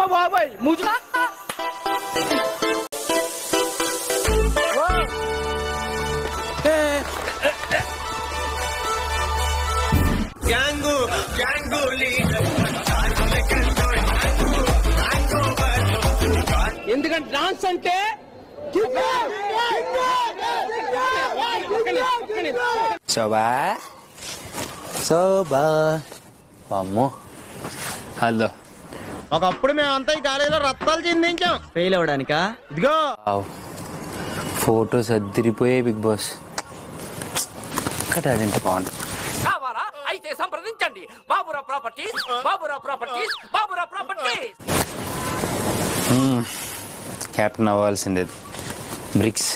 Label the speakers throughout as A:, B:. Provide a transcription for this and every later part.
A: బాబాయ్ ముజా ఎందుకంటే డాన్స్ అంటే
B: శోభా శోభా అమ్మో హలో
C: ఒకప్పుడు మేమంతా ఈ కాలేజీలో రత్తాలు చిందించాం
A: ఫెయిల్ అవడానికా
C: ఇదిగో
B: ఫోటోస్ అద్దరిపోయాయి బిగ్ బాస్ అదేంటి బాగుంది
D: కావాలా అయితే సంప్రదించండి Babura properties Babura properties Babura properties
B: captain అవ్వాల్సిందే bricks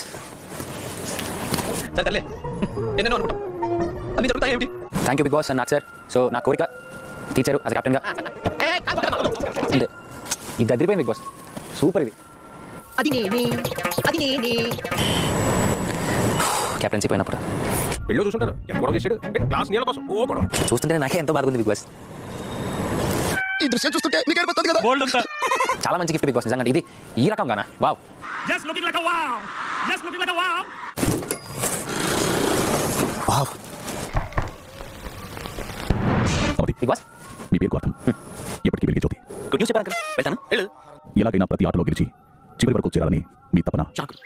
B: thank you big Boss నాకు సార్ సో నా కోరిక టీచరు అది కెప్టెన్గా ఇది అదిరిపోయింది బిగ్ బాస్ సూపర్ ఇది కెప్టెన్సీ పోయినప్పుడు
D: పెళ్ళి చూసుంటారు క్లాస్ నీళ్ళ కోసం ఓ గొడవ
B: చూస్తుంటే నాకే ఎంతో బాగుంది బిగ్ బాస్
C: ఈ దృశ్యం చూస్తుంటే మీకు ఏర్పడుతుంది కదా
B: చాలా మంచి గిఫ్ట్ బిగ్ బాస్ నిజంగా ఇది ఈ రకం గానా wow
D: just looking like a wow just looking like a wow
B: wow big boss
E: మీ పేరు అర్థం ఎప్పటికీ వెలిగే జ్యోతి
B: గుడ్ న్యూస్ చెప్పాను వెళ్తాను వెళ్ళు
E: ఎలాగైనా ప్రతి ఆటలో గెలిచి చివరి వరకు చేరాలని మీ తపన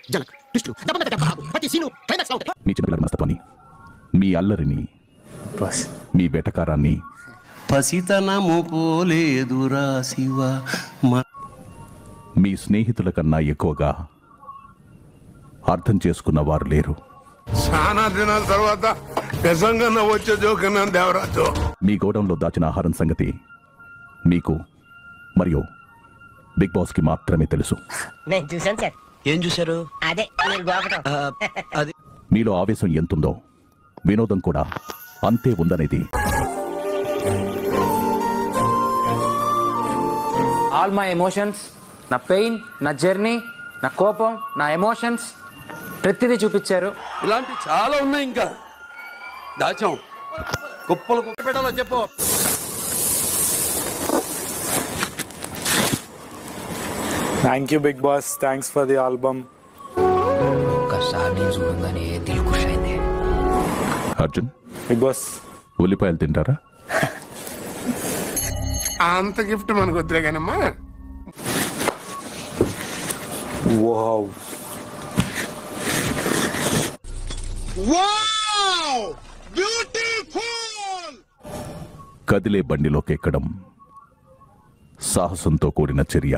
E: మీ చిన్నపిల్లల మనస్తత్వాన్ని మీ అల్లరిని
B: బాస్
E: మీ వెటకారాన్ని
F: పసితనము పోలేదురా శివ
E: మీ స్నేహితుల కన్నా ఎక్కువగా అర్థం చేసుకున్న వారు లేరు.
G: చాలా దినాల తర్వాత నిజంగా వచ్చే జోకన్నా దేవరాజు
E: మీ గోడౌన్లో దాచిన ఆహారం సంగతి మీకు మరియు బిగ్ బాస్ కి మాత్రమే తెలుసు.
H: నేను చూసాను సార్.
F: ఏం చూశారు?
H: అదే మీరు గోకటం.
F: అది
E: మీలో ఆవేశం ఎంతుందో వినోదం కూడా అంతే ఉందనేది
B: ఆల్ మై ఎమోషన్స్, నా పెయిన్, నా జర్నీ, నా కోపం, నా ఎమోషన్స్ ప్రతిదీ చూపించారు.
F: ఇలాంటి చాలా ఉన్నాయి, ఇంకా దాచాం. కుప్పలు కుప్ప పెట్టాలో చెప్పు.
I: Thank you big boss, thanks for the album.
B: ఒక్కసారి నేను చూడంగానే దిల్ ఖుష్ అయింది.
E: అర్జున్,
I: బిగ్ బాస్
E: ఉల్లిపాయలు తింటారా?
G: అంత గిఫ్ట్ మనకు వద్దులే కానమ్మా.
I: వావ్
E: కదిలే బండిలోకి ఎక్కడం సాహసంతో కూడిన చర్య.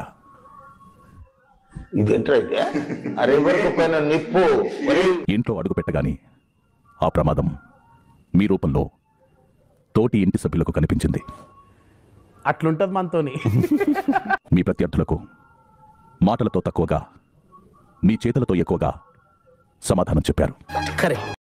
E: ఇంట్లో అడుగు పెట్టగానే ఆ ప్రమాదం మీ రూపంలో తోటి ఇంటి సభ్యులకు కనిపించింది.
C: అట్లుంటది మనతోని.
E: మీ ప్రత్యర్థులకు మాటలతో తక్కువగా మీ చేతులతో ఎక్కువగా సమాధానం చెప్పారు.
B: కరెక్ట్.